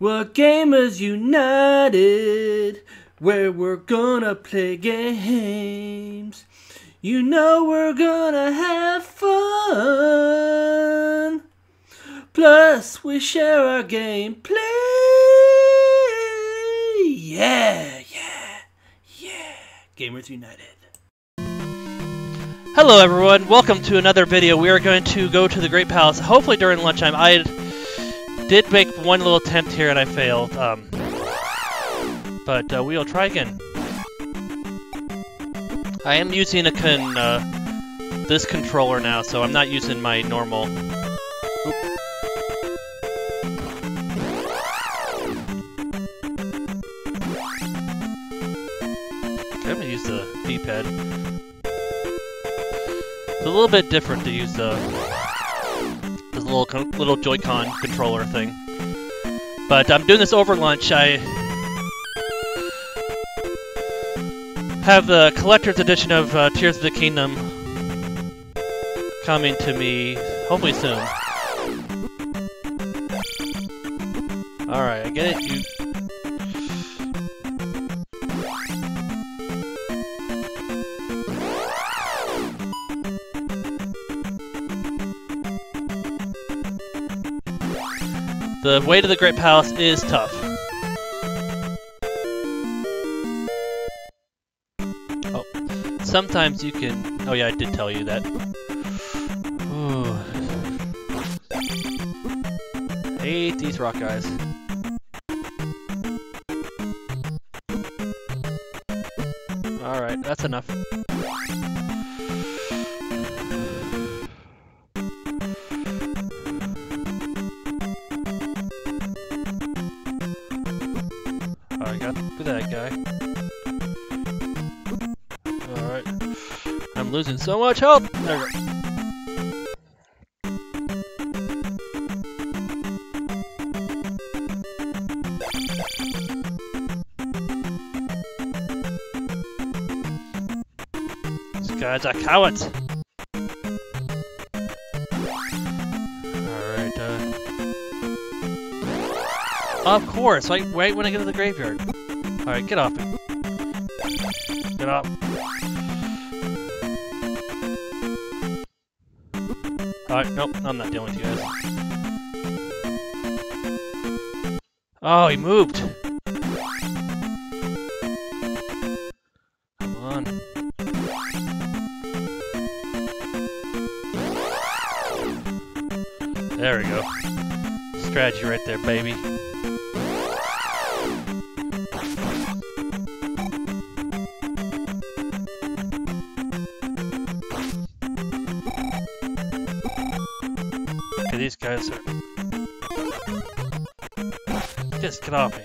We're Gamers United, where we're gonna play games. You know we're gonna have fun. Plus, we share our gameplay. Yeah. Gamers United. Hello everyone, welcome to another video. We are going to go to the Great Palace, hopefully during lunchtime. I did make one little attempt here and I failed, but we'll try again. I am using this controller now, so I'm not using my normal... Oop. Okay, I'm gonna use the D-pad. It's a little bit different to use the little Joy-Con controller thing. But I'm doing this over lunch. I have the collector's edition of Tears of the Kingdom coming to me hopefully soon. Alright, I get it. The way to the Great Palace is tough. Oh, sometimes you can... Oh yeah, I did tell you that. Ooh. Hate these rock guys. Alright, that's enough. I got through that guy. Alright. I'm losing so much health! There we go. These guys are cowards! Alright, of course, right when I get to the graveyard. Alright, get off me. Get off. Alright, nope, I'm not dealing with you guys. Oh, he moved! Come on. There we go. Strategy right there, baby. These guys are... Just get off me.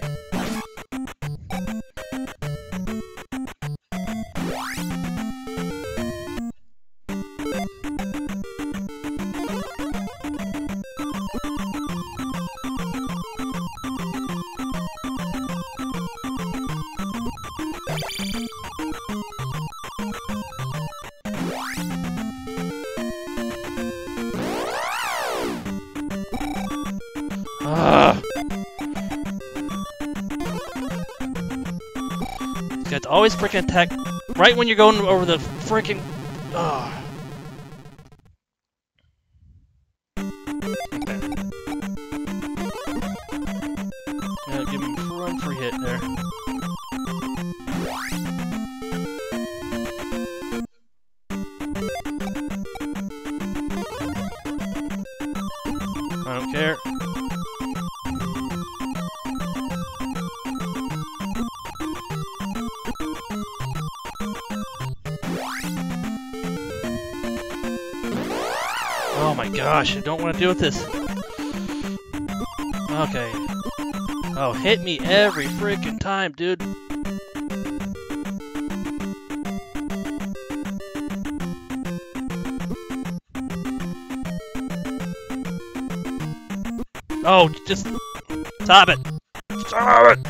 These guys always freaking attack right when you're going over the freaking. Okay. Yeah, give him one free hit there. I don't care. Oh my gosh, I don't want to deal with this. Okay. Oh, hit me every freaking time, dude. Oh, just stop it. Stop it.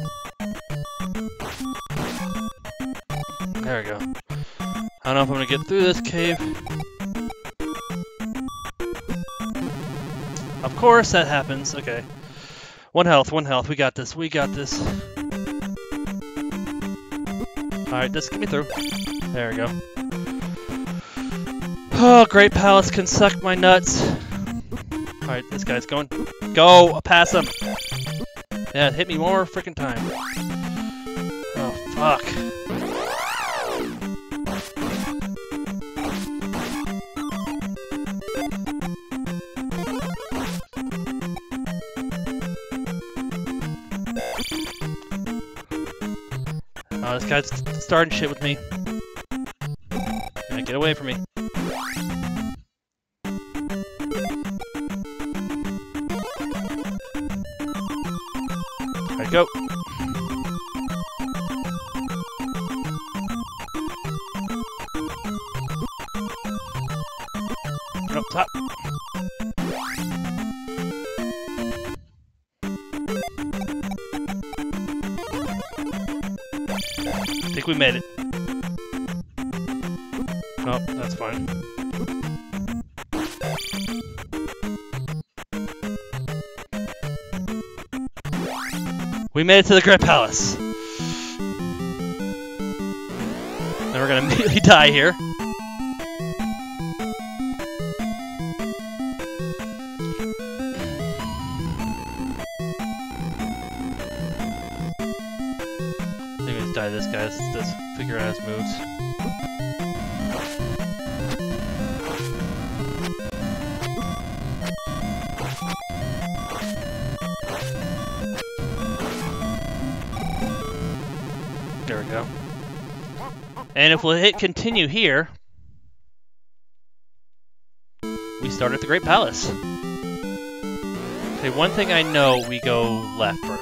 There we go. I don't know if I'm gonna get through this cave. Of course that happens. Okay. 1 health, 1 health. We got this. We got this. Alright, just get me through. There we go. Oh, Great Palace can suck my nuts. Alright, this guy's going. Go! Pass him! Yeah, hit me one more freaking time. Oh, fuck. Oh, this guy's starting shit with me. Yeah, get away from me. Alright, go. Up top. I think we made it. Nope, that's fine. We made it to the Great Palace. Then we're gonna immediately die here. I think we just die to this guy. Let's figure out his moves. There we go. And if we'll hit continue here, we start at the Great Palace. Okay, one thing I know, we go left first.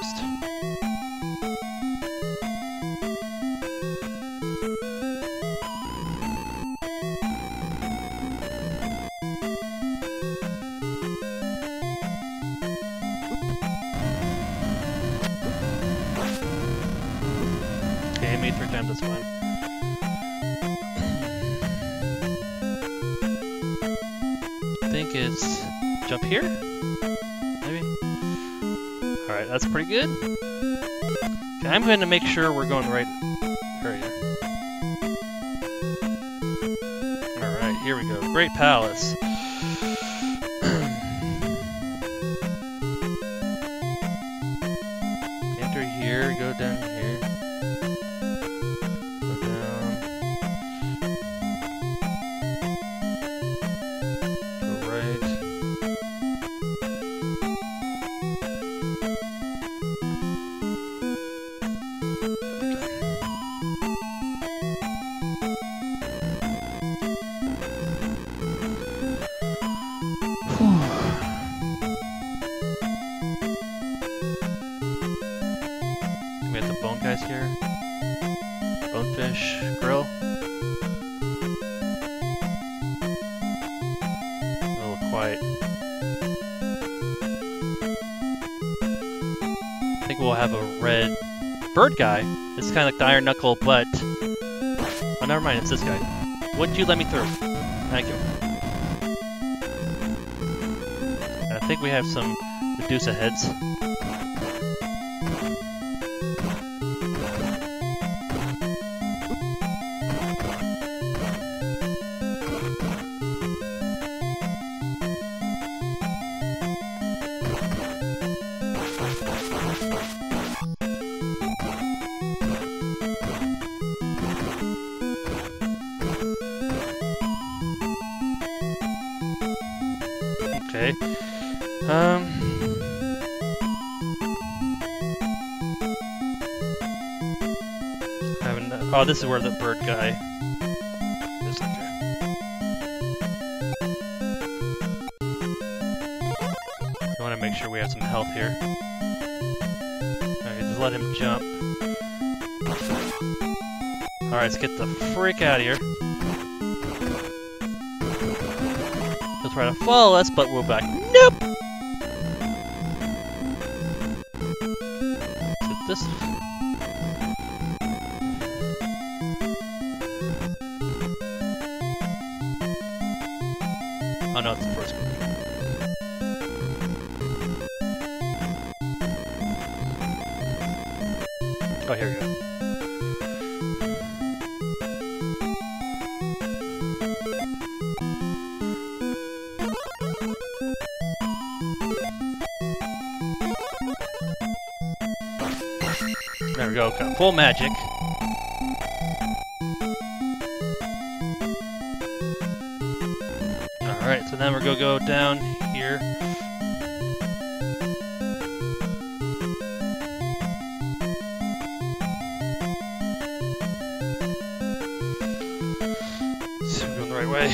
Okay, hit me 3 times, that's fine. I think it's jump here? Maybe? Alright, that's pretty good. Okay, I'm going to make sure we're going right area. Alright, here we go. Great Palace. Enter here, go down here. Go down. Go right. We have the bone guys here. Bonefish, grill. A little quiet. I think we'll have a red bird guy. It's kind of like the Iron Knuckle, but... Oh, never mind, it's this guy. Wouldn't you let me through? Thank you. I think we have some Medusa heads. Okay. Oh, this is where the bird guy is. Okay. I want to make sure we have some health here. Okay, just let him jump. Alright, let's get the frick out of here. He'll try to follow us, but we're back. Nope! Is it this? Oh no, it's the first one. Oh, here we go. There we go, got full magic. Alright, so then we're gonna go down here. So we're going the right way.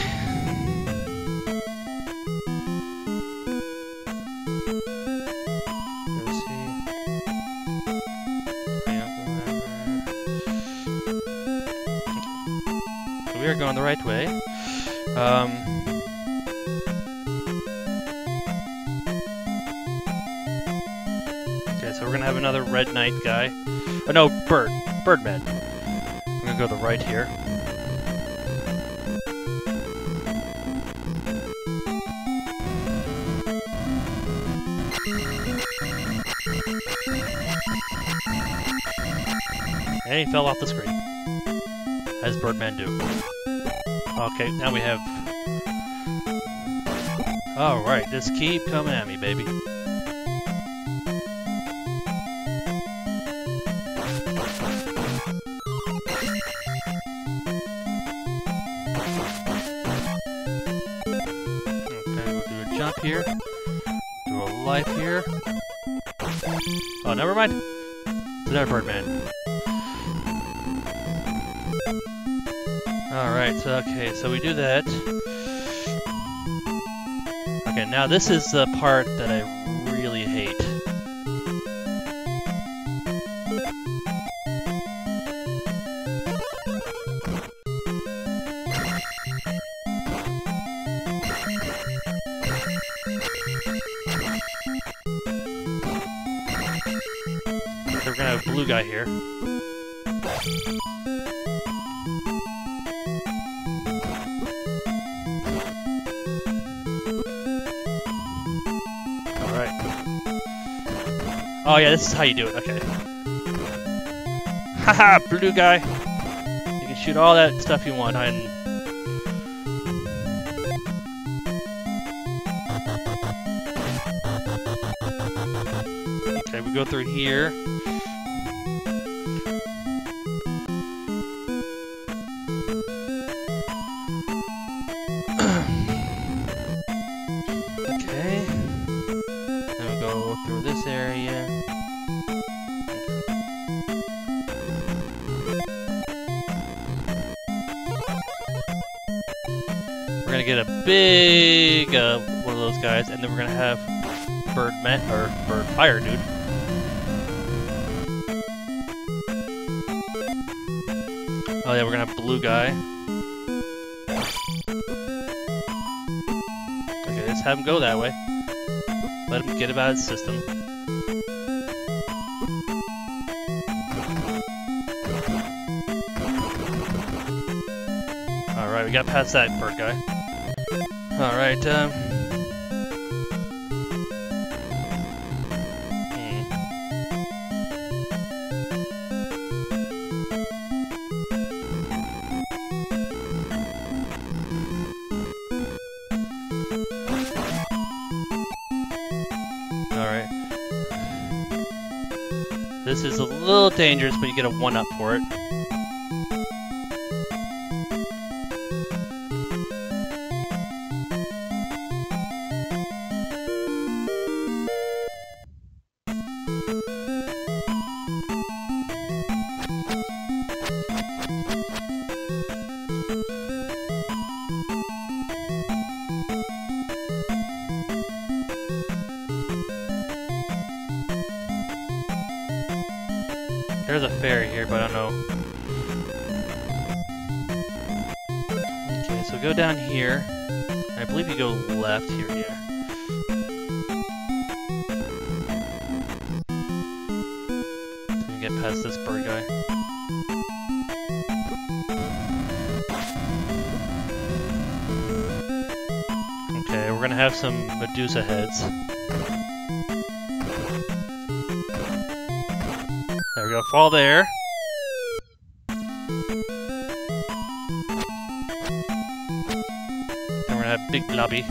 We are going the right way. Okay, so we're gonna have another Red Knight guy. Oh no, Birdman. I'm gonna go to the right here. And he fell off the screen. As Birdman do. Okay, now we have... Alright, just keep coming at me, baby. Okay, we'll do a jump here. Do a life here. Oh, never mind. It's another Birdman. Alright, so okay, so we do that. Okay, now this is the part that I really hate. So we're gonna have a blue guy here. Oh yeah, this is how you do it, okay. Haha, blue guy! You can shoot all that stuff you want, and... Okay, we go through here. Okay. Then we go through this area. We're gonna get a big one of those guys, and then we're gonna have Bird Fire Dude. Oh yeah, we're gonna have blue guy. Okay, let's have him go that way. Let him get about his system. Alright, we got past that bird guy. Alright, Alright. This is a little dangerous, but you get a 1-up for it. There's a ferry here, but I don't know. Okay, so go down here. I believe you go left here, yeah. So you can get past this bird guy. Okay, we're gonna have some Medusa heads. There we we go. Fall there. Then we're gonna have big blobby.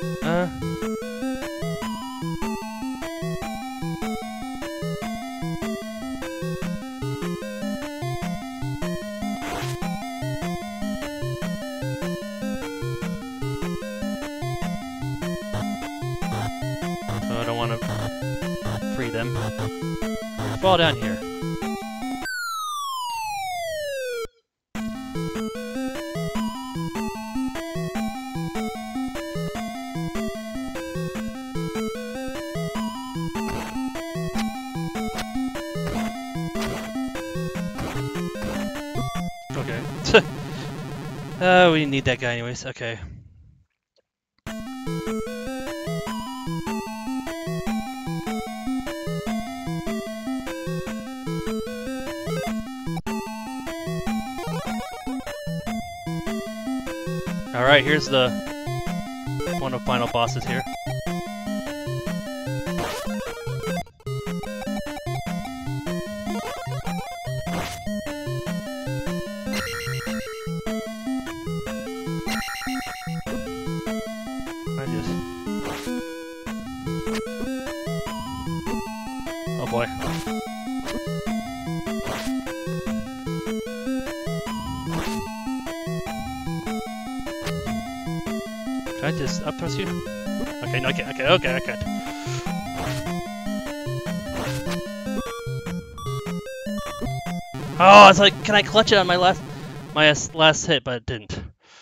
I don't want to free them. Fall down here. Okay. We need that guy anyways. Okay. Alright, here's the one of the final bosses here. Oh boy. Can I just up thrust you? Okay, no, I can't. Okay, I can't. Oh, it's like, can I clutch it on my last hit, but it didn't.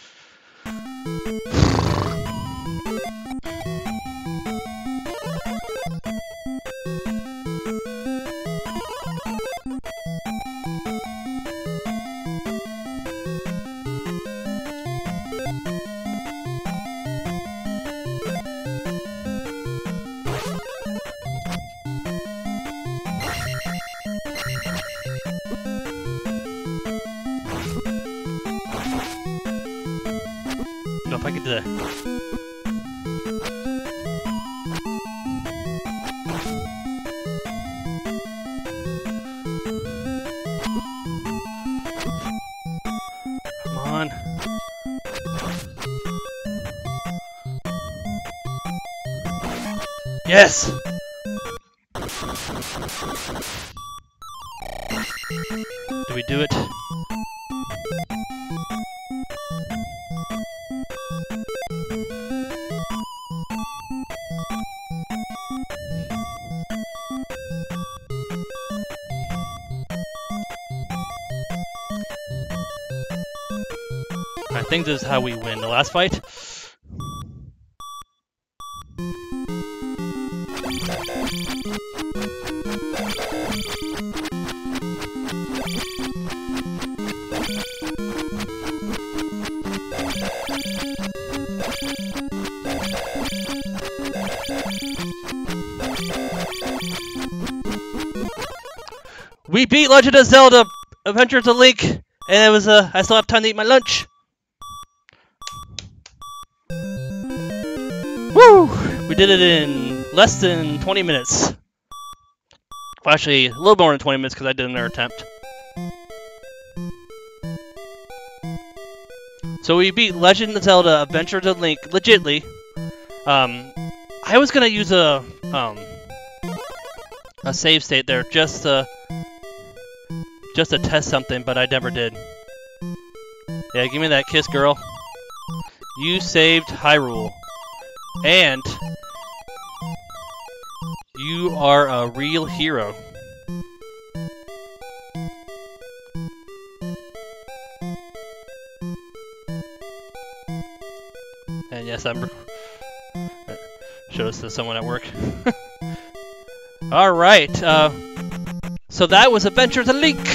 If I could do that. Come on. Yes! Do we do it? I think this is how we win the last fight. We beat Legend of Zelda Adventures of Link, and it was I still have time to eat my lunch. Woo! We did it in less than 20 minutes. Well, actually, a little more than 20 minutes because I did another attempt. So we beat Legend of Zelda Adventures of Link legitly. I was gonna use a save state there just to test something, but I never did. Yeah, give me that kiss, girl. You saved Hyrule. And you are a real hero. And yes, I'm show this to someone at work. Alright, so that was Adventures of Link.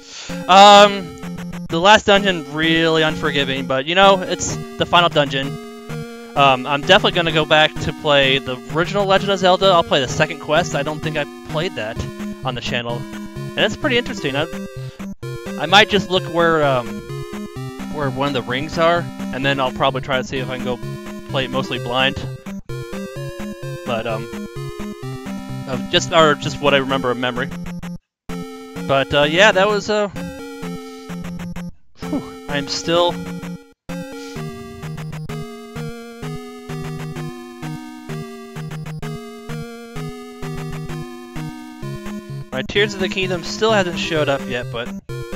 The last dungeon, really unforgiving, but you know, it's the final dungeon. I'm definitely going to go back to play the original Legend of Zelda. I'll play the second quest. I don't think I played that on the channel. And it's pretty interesting. I might just look where one of the rings are, and then I'll probably try to see if I can go play it mostly blind. But just what I remember of memory. But yeah, that was I'm still. My Tears of the Kingdom still hasn't showed up yet, but.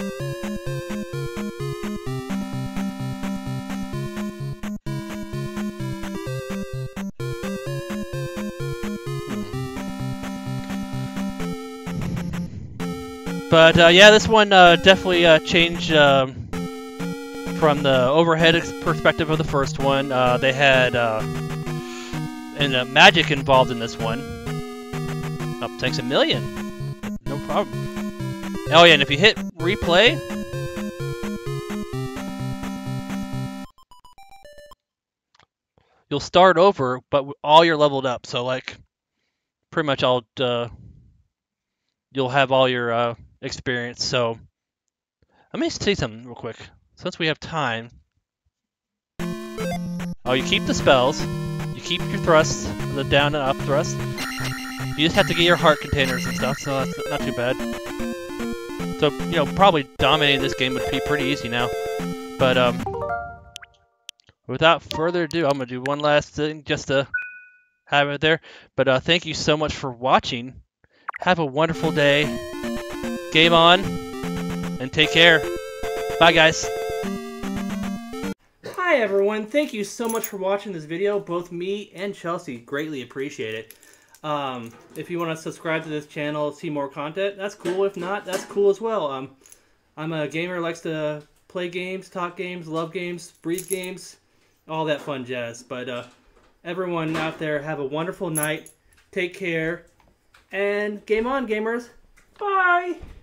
But yeah, this one definitely changed from the overhead perspective of the first one. They had magic involved in this one. Oh, thanks a million. No problem. Oh yeah, and if you hit replay, you'll start over, but all you're leveled up. So like, pretty much all you'll have all your experience. So let me say something real quick, since we have time. Oh, you keep the spells, you keep your thrusts, the down and up thrust. You just have to get your heart containers and stuff, so that's not too bad. So, you know, probably dominating this game would be pretty easy now. But without further ado, I'm gonna do one last thing just to have it there. But thank you so much for watching. Have a wonderful day. Game on, and take care. Bye, guys. Hi everyone, thank you so much for watching this video. Both me and Chelsea greatly appreciate it. If you want to subscribe to this channel, see more content, that's cool. If not, that's cool as well. I'm a gamer who likes to play games, talk games, love games, breathe games, all that fun jazz. But everyone out there, have a wonderful night. Take care. And game on, gamers. Bye!